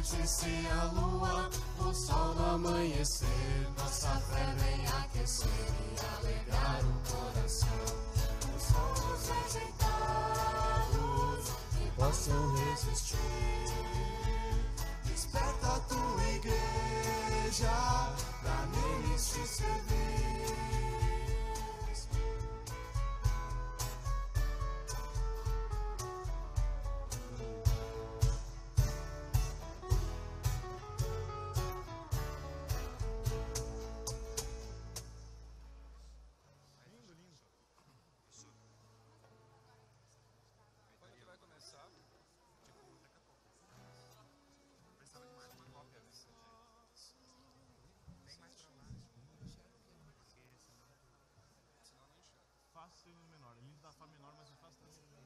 noite-se a lua, o sol no amanhecer, nossa fé vem aquecer e alegrar o coração. Os sonhos rejeitados que possam resistir. Desperta a tua igreja pra nele se servir. Fácil e menor. Ele dá Fá menor, mas é fácil também menor.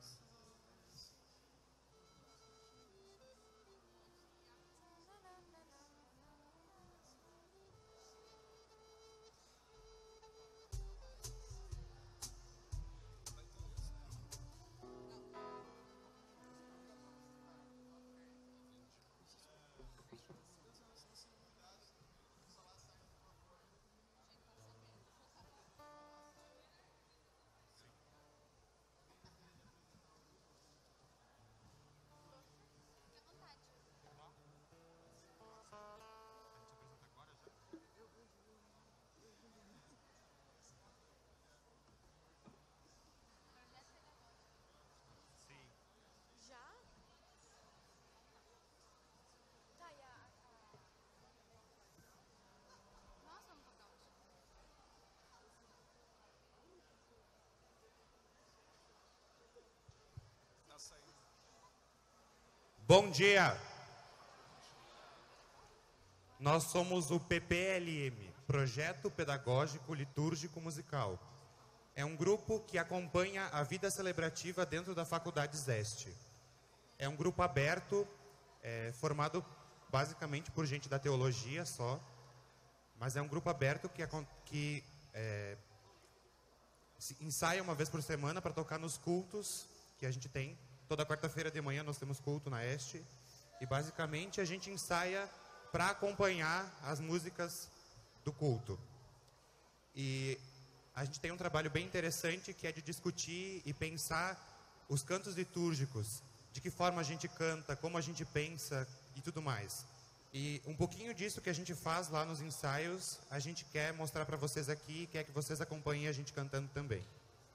Bom dia! Nós somos o PPLM, Projeto Pedagógico Litúrgico Musical. É um grupo que acompanha a vida celebrativa dentro da Faculdade Zeste. É um grupo aberto, formado basicamente por gente da teologia só, mas é um grupo aberto que se ensaia uma vez por semana para tocar nos cultos que a gente tem. Toda quarta-feira de manhã nós temos culto na Este. E basicamente a gente ensaia para acompanhar as músicas do culto. E a gente tem um trabalho bem interessante que é de discutir e pensar os cantos litúrgicos, de que forma a gente canta, como a gente pensa e tudo mais. E um pouquinho disso que a gente faz lá nos ensaios, a gente quer mostrar para vocês aqui e quer que vocês acompanhem a gente cantando também.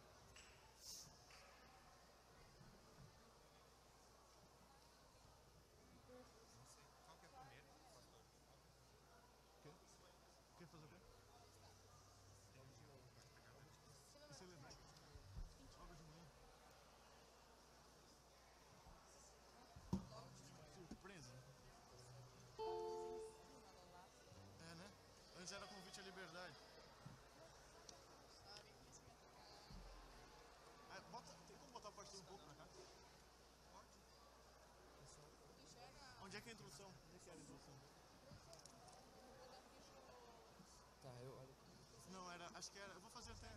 Antes era convite à liberdade. Tem como botar o partido um pouco pra cá? Pode. Onde é que é a introdução? Onde é que era a introdução? Tá, eu olho. Não, era. Acho que era. Eu vou fazer até.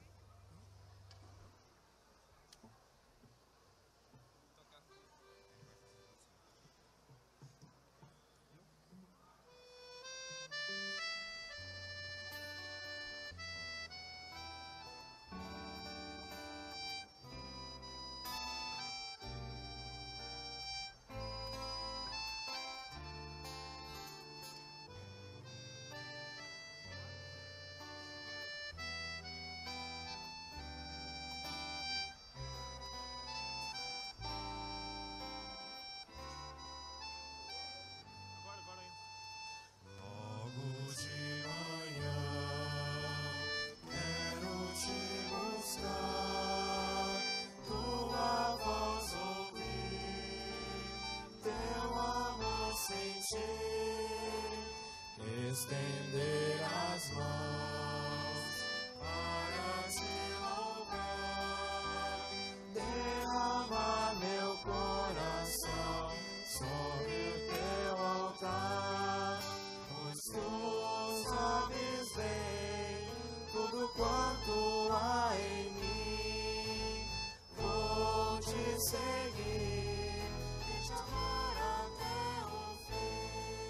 Estender as mãos para te louvar, derrama meu coração sobre o teu altar, pois tu sabes bem tudo quanto há em mim. Vou te seguir e te amar até o fim.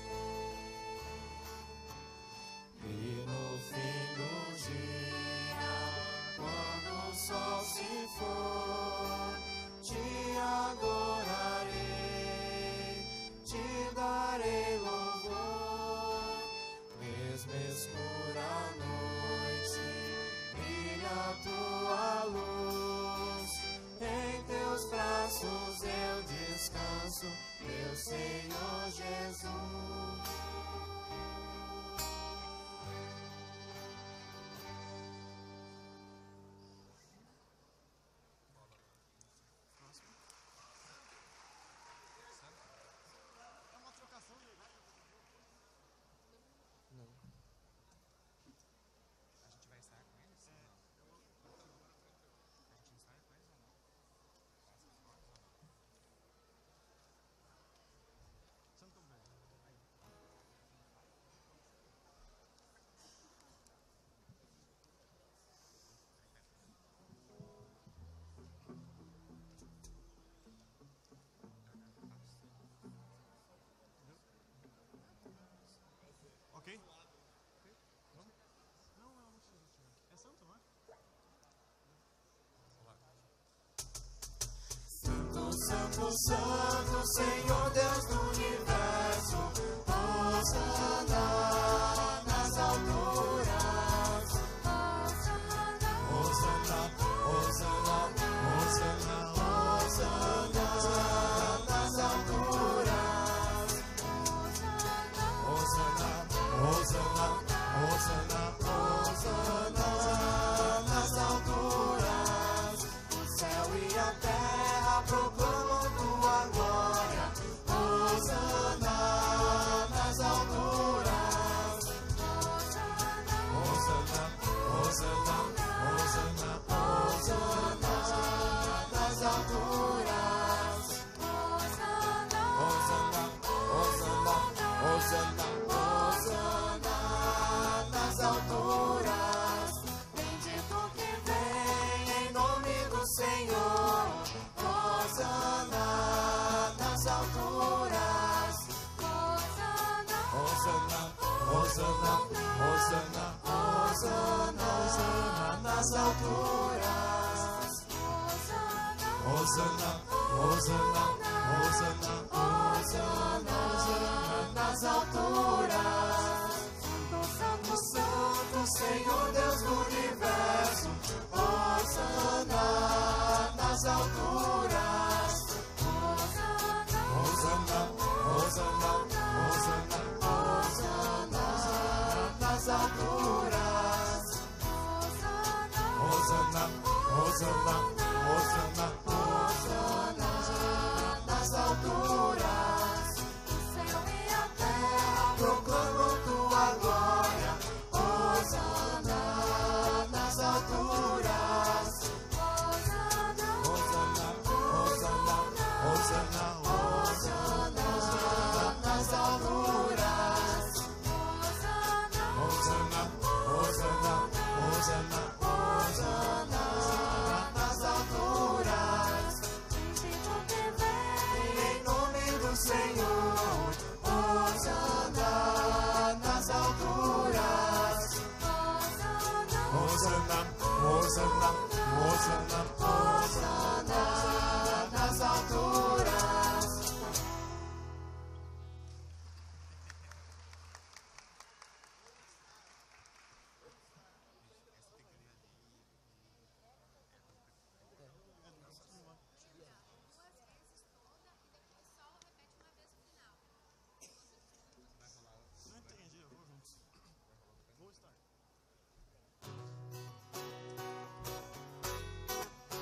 Santo, Santo, Senhor Deus do universo, Hosana nas alturas, Hosana, Hosana, Hosana, Hosana nas alturas, Hosana, Hosana, Hosana, Hosana nas alturas. O céu e a terra proclamam tua glória, Hosana nas alturas, Hosana, Hosana, Hosana, Hosana nas alturas, Hosana, Hosana, Hosana, Hosana nas alturas. Bendito que vem em nome do Senhor, Hosana nas alturas, Hosana, Hosana, Hosana, Hosana, Hosana nas alturas, Hosana, Hosana, Hosana, Hosana nas alturas. Santo, Santo, Senhor Deus do universo, Hosana nas alturas, Hosana, Hosana, Hosana, Hosana nas alturas, Hosana, Hosana, Hosana, Hosana nas alturas. O céu e a terra proclamam tua glória, Hosana nas alturas, Hosana, Hosana, Hosana, Hosana, Hosana nas alturas, Hosana, Hosana, Hosana, Hosana nas alturas. Bendito que vem em nome do Senhor, Hosana nas alturas, Hosana, Hosana, Hosana, Hosana nas alturas. Não entendi, eu vou juntos. Vou estar.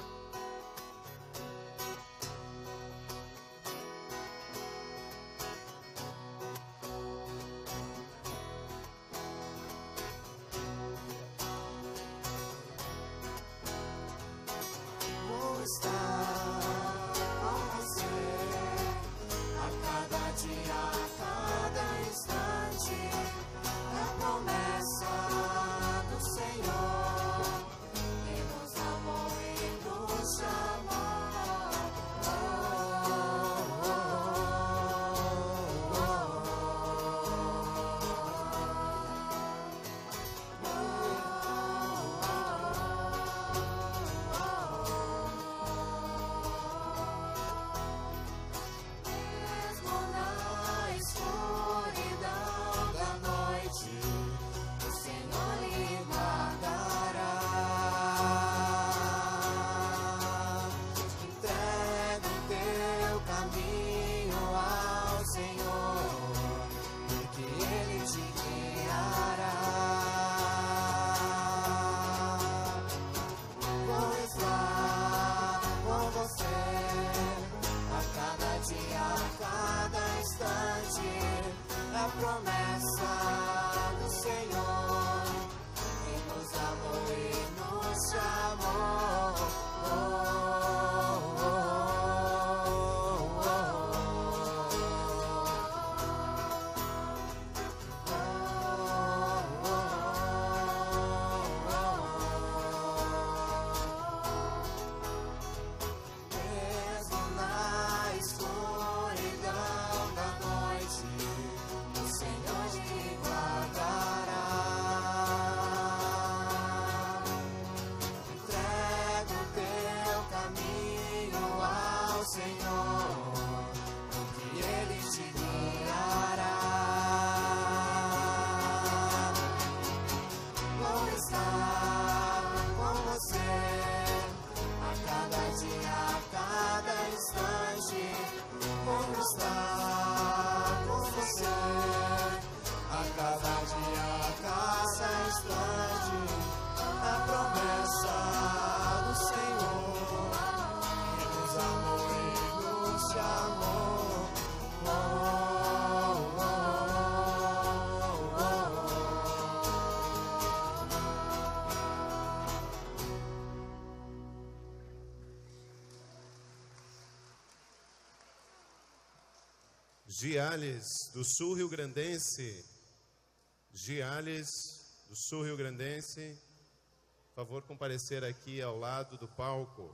cada dia a casa expande a promessa do Senhor, que nos amou e nos chamou. Giales, do Sul Rio Grandense. Giales, do Sul Rio Grandense. Por favor, comparecer aqui ao lado do palco.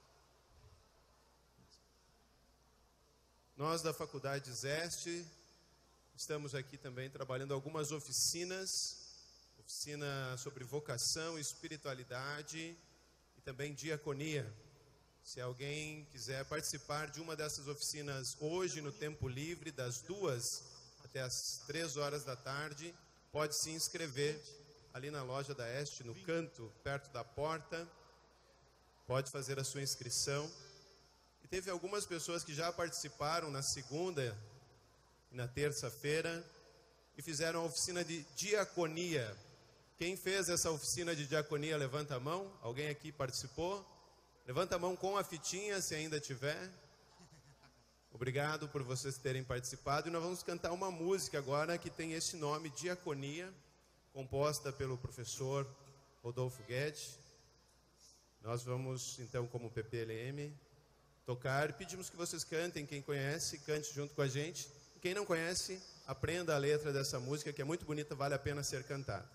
Nós da Faculdade Zeste estamos aqui também trabalhando algumas oficina sobre vocação, espiritualidade e também diaconia. Se alguém quiser participar de uma dessas oficinas hoje, no tempo livre, das 2 até as 3 horas da tarde, pode se inscrever ali na loja da Este, no canto, perto da porta. Pode fazer a sua inscrição. E teve algumas pessoas que já participaram na segunda e na terça-feira e fizeram a oficina de diaconia. Quem fez essa oficina de diaconia, levanta a mão. Alguém aqui participou? Levanta a mão com a fitinha, se ainda tiver. Obrigado por vocês terem participado. E nós vamos cantar uma música agora que tem esse nome, Diaconia, composta pelo professor Rodolfo Guedes. Nós vamos, então, como PPLM, tocar. Pedimos que vocês cantem, quem conhece, cante junto com a gente. Quem não conhece, aprenda a letra dessa música, que é muito bonita, vale a pena ser cantada.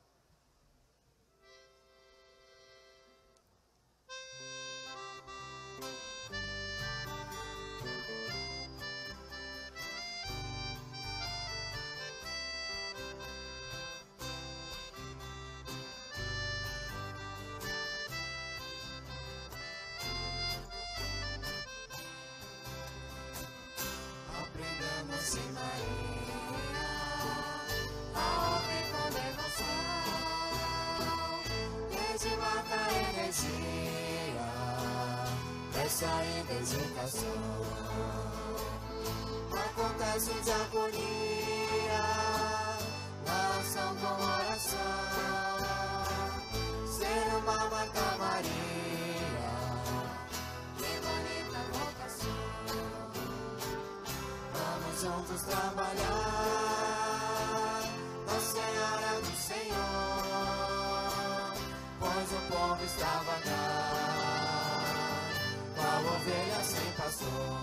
Aprendemos em Maria a ouvir com devoção, desde mata a energia, essa dedicação. Acontece diaconia, na ação com oração, ser uma Marta Maria, que bonita vocação. Vamos juntos trabalhar na seara do Senhor, pois o povo está vagar, qual ovelha sem pastor.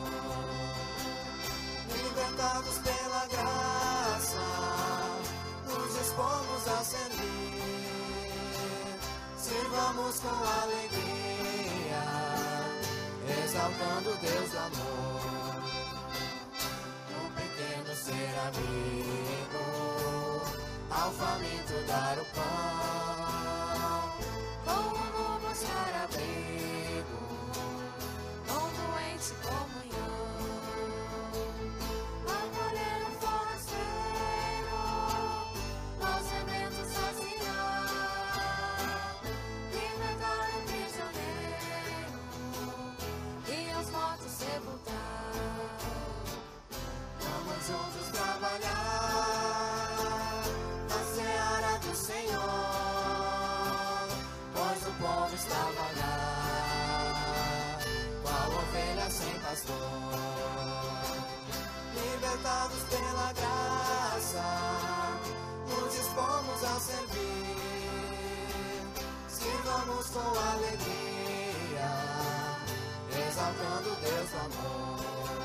Libertados pela graça, nos dispomos a servir, sirvamos com alegria, exaltando Deus do amor. Ser amigo, ao faminto dar o pão, com o nu buscar abrigo, com o doente comunhão, acolher o forasteiro, aos sedentos saciar, libertar o prisioneiro e aos mortos sepultar. Vamos juntos trabalhar na seara do Senhor, pois o povo está vagar, qual ovelha sem pastor. Libertados pela graça, nos dispomos a servir, sirvamos com alegria, exaltando Deus do amor.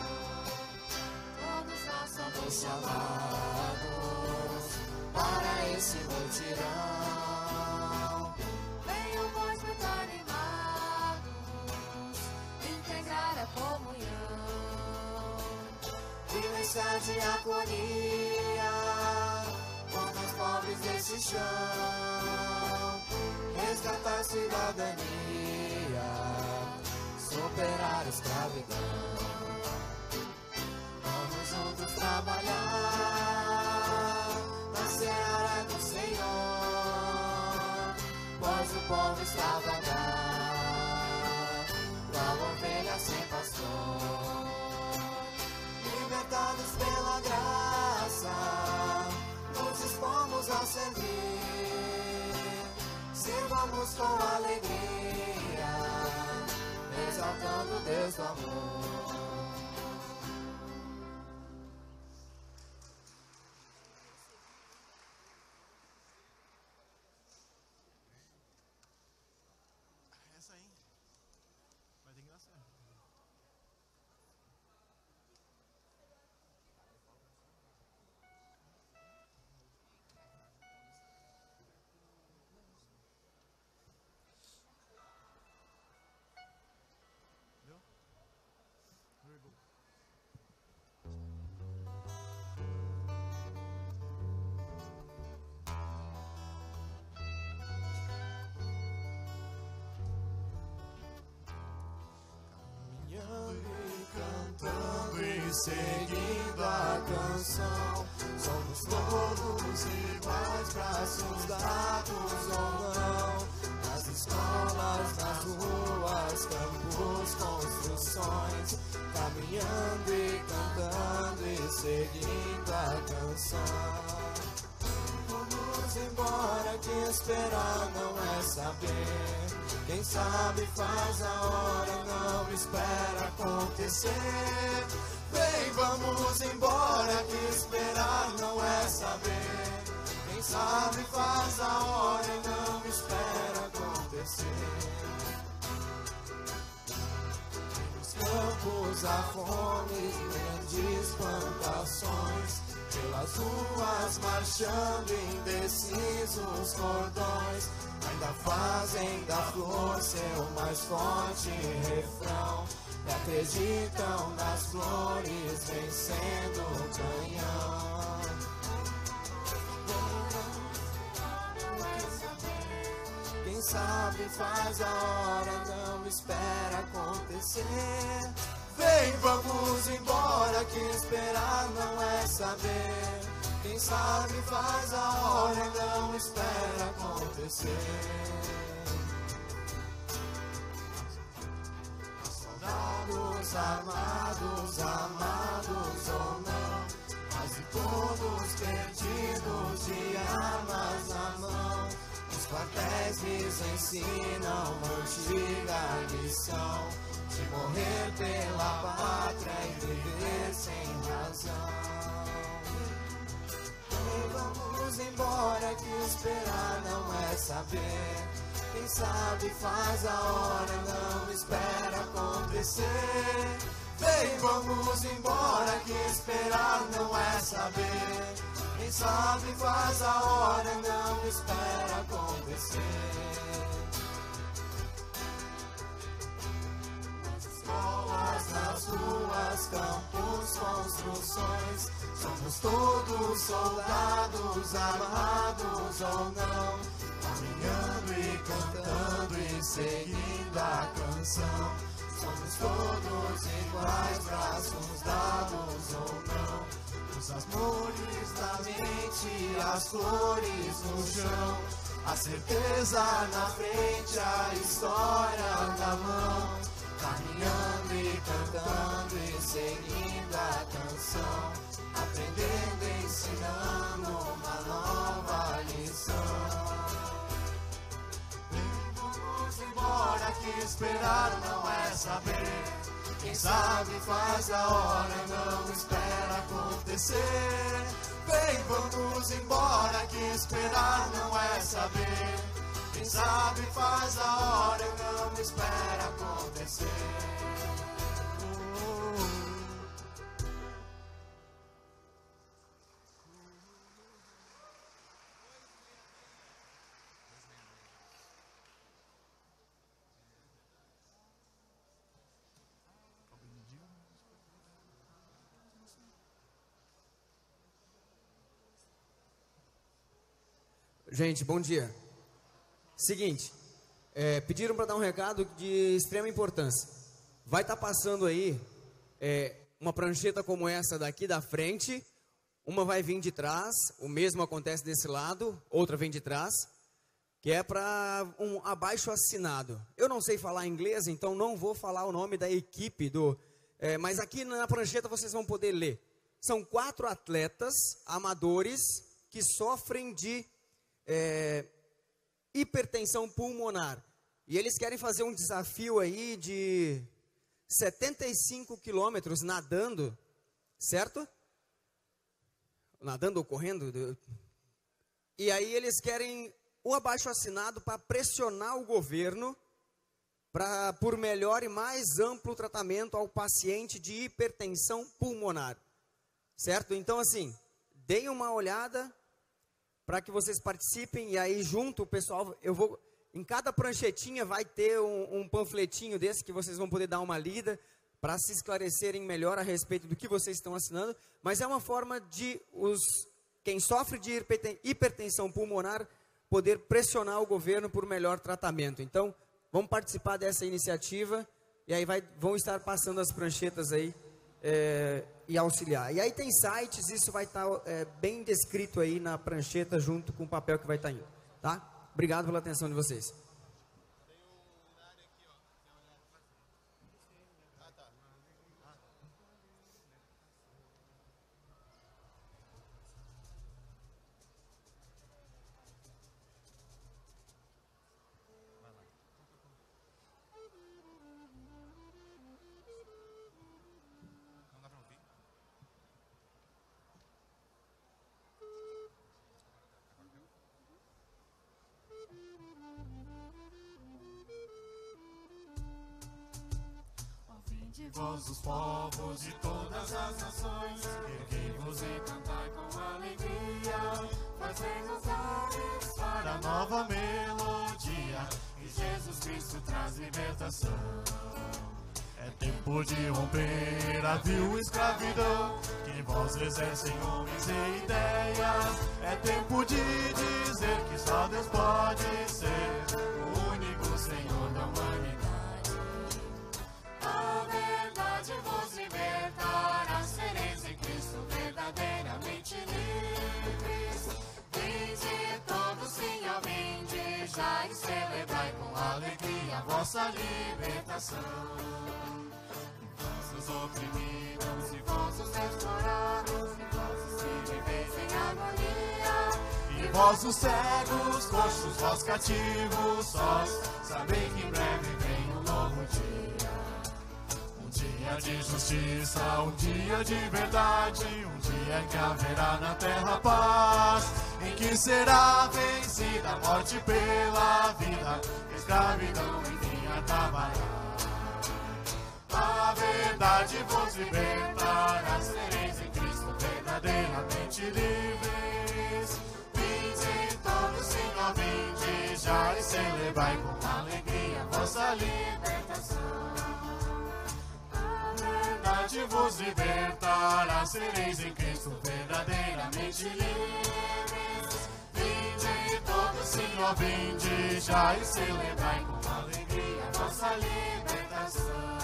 Somos chamados para esse mutirão. Venham, pois, muito animados, integrar a comunhão. Vivenciar a diaconia contra os pobres desse chão. Resgatar a cidadania, superar a escravidão. Juntos trabalhar na seara do Senhor, pois o povo está vagar, qual ovelha sem pastor. Libertados pela graça, nos dispomos vamos com alegria, exaltando o Deus do amor. Essa aí. Vai ter que dar certo. Entendeu? Very good. Caminhando e cantando e seguindo a canção, somos todos iguais, braços dados ou não. Nas escolas, nas ruas, campos, construções, caminhando e cantando e seguindo a canção. Vamos embora, que esperar não é saber. Quem sabe faz a hora, não espera acontecer. Vem, vamos embora, que esperar não é saber. Quem sabe faz a hora, não espera acontecer. Nos campos há fome, grandes plantações, pelas ruas marchando indecisos cordões, ainda fazem da flor seu mais forte refrão, e acreditam nas flores vencendo o canhão. Quem sabe faz a hora, não espera acontecer. Vem, vamos embora, que esperar não é saber. Quem sabe faz a hora, não espera acontecer. Soldados armados, amados ou não, quase todos perdidos de armas na mão. Os quartéis lhes ensinam uma antiga lição de morrer pela pátria e viver sem razão. E vamos embora, que esperar não é saber. Quem sabe faz a hora, não espera acontecer. Vem, vamos embora, que esperar não é saber. Quem sabe faz a hora, não espera acontecer. Escolas, nas ruas, campos, construções, somos todos soldados, armados ou não, caminhando e cantando e seguindo a canção. Somos todos iguais, braços dados ou não. Os amores na mente, as flores no chão, a certeza na frente, a história na mão. Caminhando e cantando e seguindo a canção, aprendendo e ensinando uma nova lição. Vamos embora, que esperar não é saber. Quem sabe faz a hora, não espera acontecer. Vem, vamos embora, que esperar não é saber. Quem sabe faz a hora, não espera acontecer. Gente, bom dia. Seguinte, pediram para dar um recado de extrema importância. Vai estar passando aí uma prancheta como essa daqui da frente, uma vai vir de trás, o mesmo acontece desse lado, outra vem de trás, que é para um abaixo assinado. Eu não sei falar inglês, então não vou falar o nome da equipe mas aqui na prancheta vocês vão poder ler. São 4 atletas amadores que sofrem de hipertensão pulmonar. E eles querem fazer um desafio aí de 75 quilômetros nadando, certo? Nadando ou correndo. E aí eles querem o abaixo-assinado para pressionar o governo por melhor e mais amplo tratamento ao paciente de hipertensão pulmonar. Certo? Então, assim, deem uma olhada para que vocês participem. E aí, junto, o pessoal, em cada pranchetinha vai ter um panfletinho desse que vocês vão poder dar uma lida para se esclarecerem melhor a respeito do que vocês estão assinando. Mas é uma forma de quem sofre de hipertensão pulmonar poder pressionar o governo por melhor tratamento. Então, vamos participar dessa iniciativa e aí vão estar passando as pranchetas aí e auxiliar. E aí tem sites, isso vai estar bem descrito aí na prancheta junto com o papel que vai estar indo, tá? Obrigado pela atenção de vocês. Vós dos povos de todas as nações, erguei-vos e cantai com alegria, fazei-nos ares para a nova melodia, que Jesus Cristo traz libertação. É tempo de romper a vil escravidão, que em vós exercem homens e ideias. É tempo de dizer que só Deus pode ser o único Senhor da humanidade. A verdade vos libertará, sereis em Cristo verdadeiramente livres. Vinde todos, sim, ó, vinde já e celebrai com alegria a vossa libertação. Vós os oprimidos e vós os explorados, e vós os que viveis em harmonia, e vós os cegos, coxos, vós cativos, sós, sabei que em breve vem um novo dia. Um dia de justiça, um dia de verdade, um dia em que haverá na terra paz, em que será vencida a morte pela vida, a escravidão enfim acabará. A verdade vos libertará, sereis em Cristo verdadeiramente livres. Vinde todos, sim, ó, vinde já e celebrai com alegria a vossa libertação. A verdade vos libertará, sereis em Cristo verdadeiramente livres. Vinde todos, sim, ó, vinde já e celebrai com alegria a vossa libertação.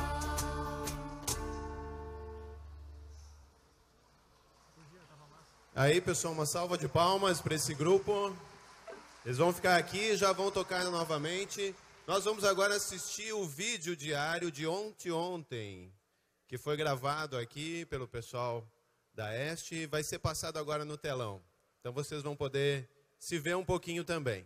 Aí, pessoal, uma salva de palmas para esse grupo. Eles vão ficar aqui e já vão tocar novamente. Nós vamos agora assistir o vídeo diário de ontem, que foi gravado aqui pelo pessoal da Este e vai ser passado agora no telão. Então vocês vão poder se ver um pouquinho também.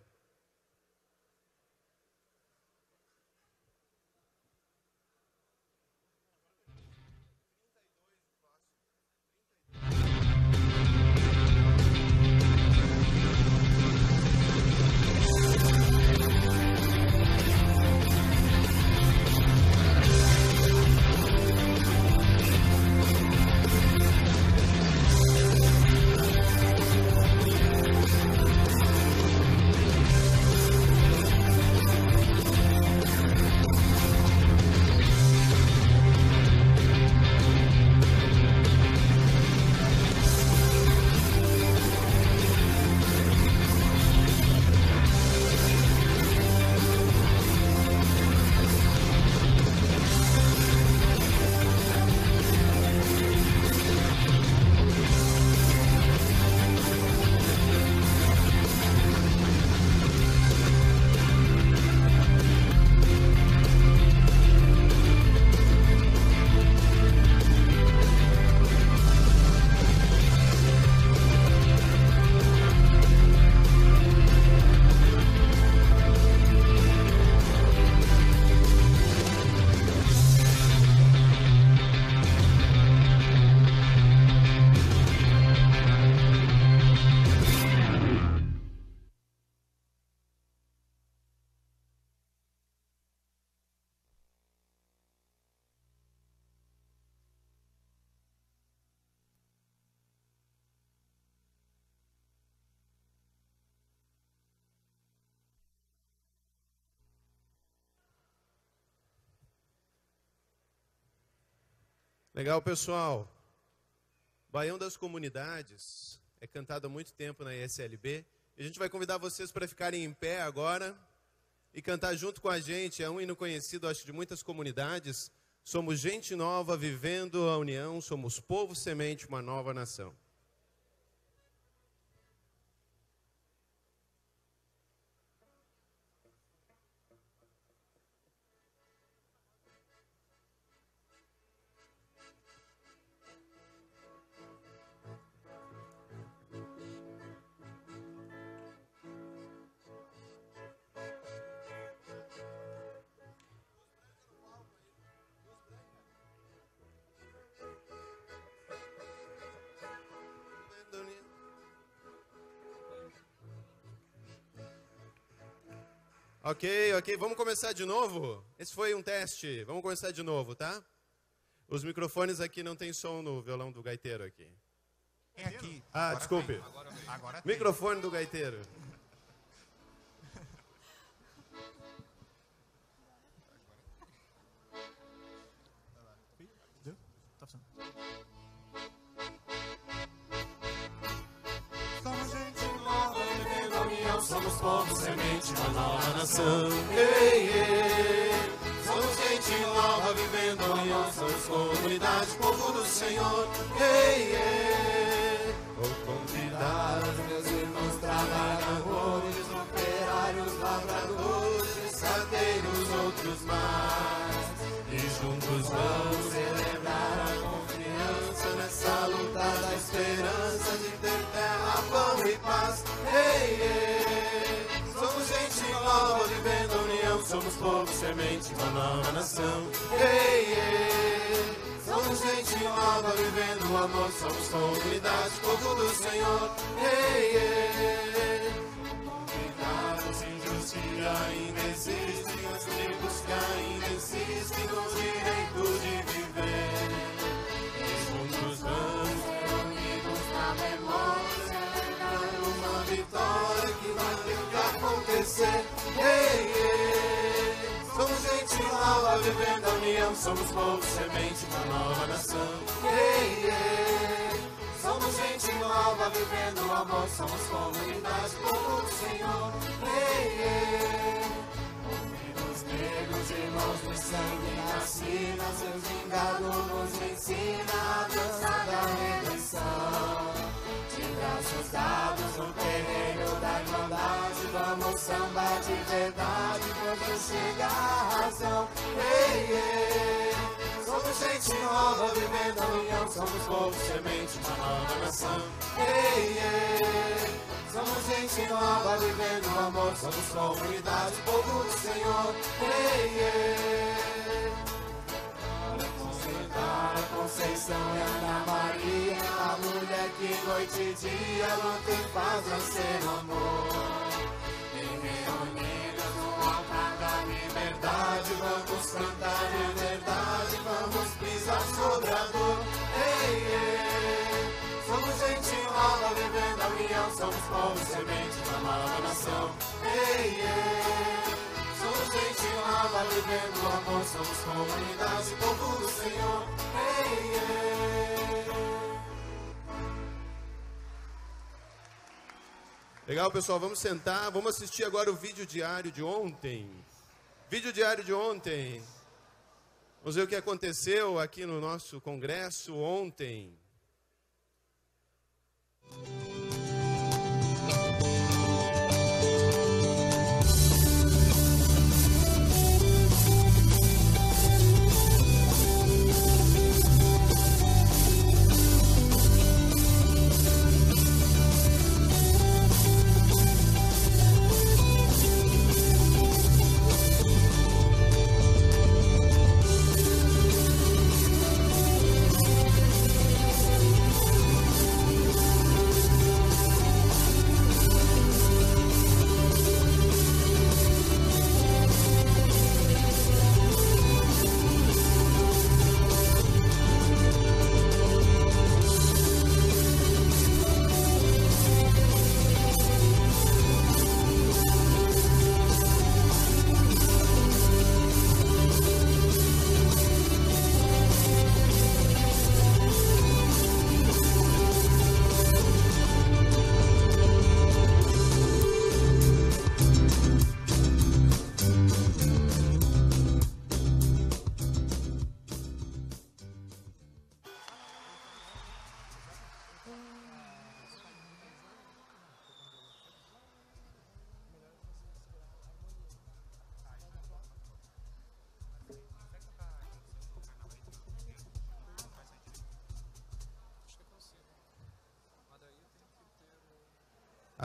Legal, pessoal. Baião das Comunidades é cantado há muito tempo na ESLB. E a gente vai convidar vocês para ficarem em pé agora e cantar junto com a gente. É um hino conhecido, acho, de muitas comunidades. Somos gente nova vivendo a união, somos povo semente, uma nova nação. Ok, vamos começar de novo? Esse foi um teste, vamos começar de novo, tá? Os microfones aqui não tem som no violão do gaiteiro aqui. Tem aqui. Ah, desculpe. Agora tem. Microfone do gaiteiro. Tá funcionando. Somos gente nova, vivendo a união, somos povo, semente, uma nova nação. Ei, ei. Somos gente nova, vivendo a união, somos comunidade, povo do Senhor. Ei, ei. Vou convidar os meus irmãos, trabalhadores, operários, lavradores, pescadeiros, outros mais. E juntos vamos celebrar a confiança nessa luta da esperança de ter terra, pão e paz. Ei, ei. Somos gente nova, vivendo a união, somos povo, semente, uma nova nação. Ei, ei. Somos gente nova, vivendo o amor, somos comunidade, povo do Senhor. Ei, ei. Convidados, índios que ainda existem, os tribos que ainda insistem no direito de viver. E juntos vamos, reunidos na memória, celebrando uma vitória que vai ter que acontecer. Ei, ei. Somos gente nova, vivendo a união, somos povo, semente, uma nova nação. Ei, ei. Somos gente nova, vivendo o amor, somos comunidade, povo do Senhor. Ei, ei. Os negros, irmãos do sangue na sina, seu gingado nos ensina a dança da redenção. De braços dados no terreiro da irmandade, vamos sambar de verdade, quando chega a razão. Ei, ei. Somos gente nova, vivendo a união, somos povo, semente, uma nova nação. Ei, ei. Somos gente nova, vivendo o amor, somos comunidade, povo do Senhor. Ei, ei. A Conceição e Ana Maria, a mulher que noite e dia luta em paz a ser amor. E reunidas no altar da liberdade, vamos cantar de verdade, vamos pisar sobre a dor. Ei, ei. Somos gente nova, vivendo a união, somos povo, semente, uma nova nação. Ei, ei. Somos gente nova, vivendo o amor, somos comunidade, povo do Senhor. Ei, ei. Legal, pessoal, vamos sentar, vamos assistir agora o vídeo diário de ontem. Vídeo diário de ontem. Vamos ver o que aconteceu aqui no nosso congresso ontem.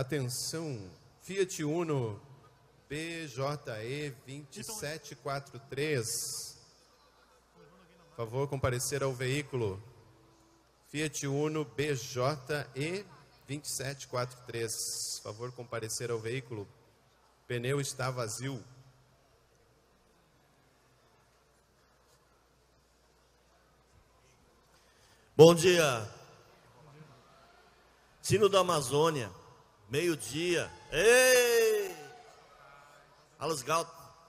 Atenção, Fiat Uno BJE 2743. Por favor, comparecer ao veículo. Fiat Uno BJE 2743. Por favor, comparecer ao veículo. Pneu está vazio. Bom dia. Sino da Amazônia, meio-dia. Ei! Alles Gaut.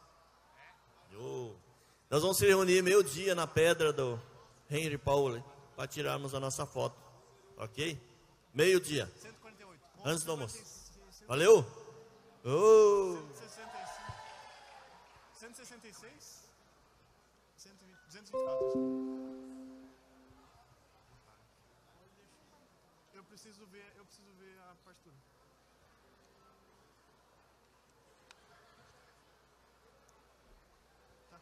Nós vamos se reunir meio-dia na pedra do Henry Pauli para tirarmos a nossa foto. Ok? Meio-dia. 148. Antes do almoço. Valeu? 166? 224. Eu preciso ver a partitura. Tá.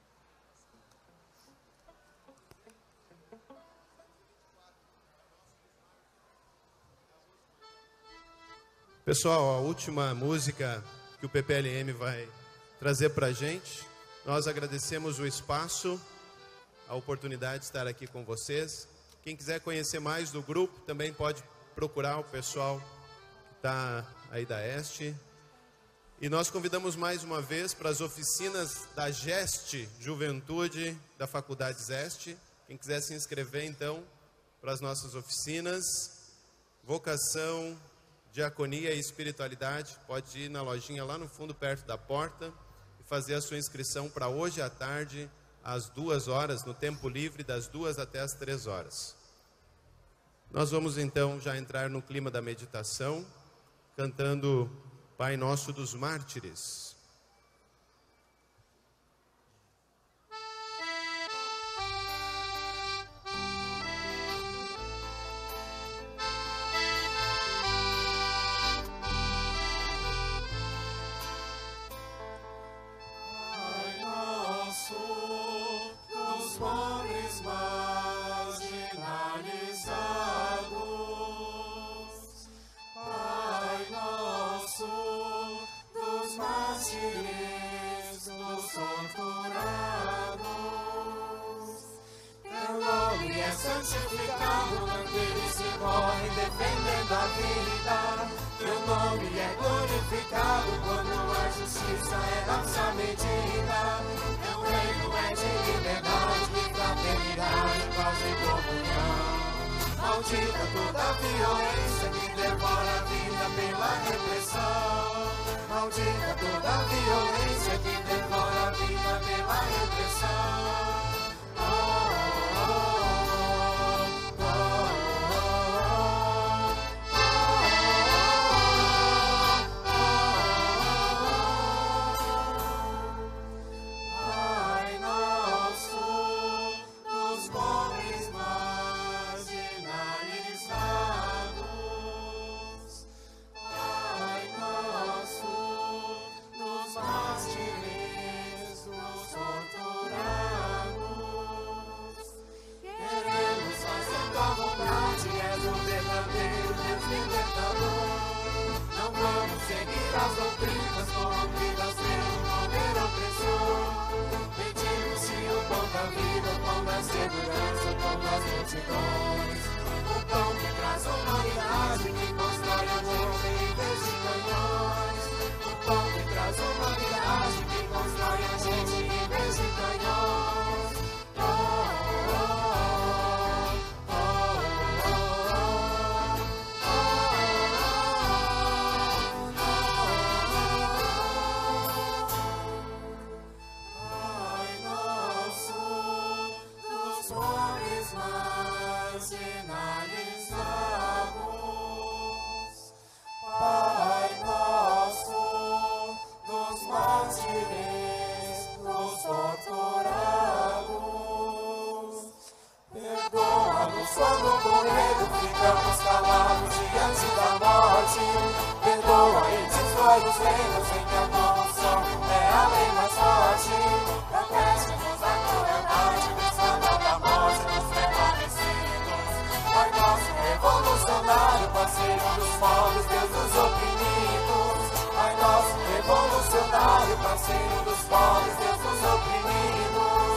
Pessoal, a última música que o PPLM vai trazer para a gente. Nós agradecemos o espaço, a oportunidade de estar aqui com vocês. Quem quiser conhecer mais do grupo, também pode procurar o pessoal que está aí da Este. E nós convidamos mais uma vez para as oficinas da GEST Juventude da Faculdade Zeste. Quem quiser se inscrever, então, para as nossas oficinas, vocação, diaconia e espiritualidade, pode ir na lojinha lá no fundo, perto da porta, e fazer a sua inscrição para hoje à tarde, às 2 horas, no tempo livre, das 2 até as 3 horas. Nós vamos então já entrar no clima da meditação, cantando Pai Nosso dos Mártires. Santificado, naqueles que correm defendendo a vida. Teu nome é glorificado quando a justiça é nossa medida. Teu reino é de liberdade, de fraternidade, paz e comunhão. Maldita toda a violência que devora a vida pela repressão. Maldita toda a violência que devora a vida pela repressão. As doutrinas corrompidas pelo poder opressor. Pedimos-te o pão da vida, o pão da segurança, o pão das multidões. O pão que traz humanidade, que constrói o homem em vez de canhões. O pão que traz humanidade, que constrói a gente em vez de canhões. Quando com medo ficamos calados diante da morte. Perdoa e destrói os reinos em que a corrupção é a lei mais forte. Protege-nos da crueldade, do escândalo da morte dos prevalecidos. Pai nosso revolucionário, parceiro dos pobres, Deus dos oprimidos. Pai nosso revolucionário, parceiro dos pobres, Deus dos oprimidos.